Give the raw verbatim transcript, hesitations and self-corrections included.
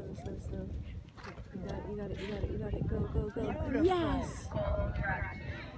slow, slow, slow. You got it, you got it, you got it, you got it. Go, go, go. Beautiful. Yes!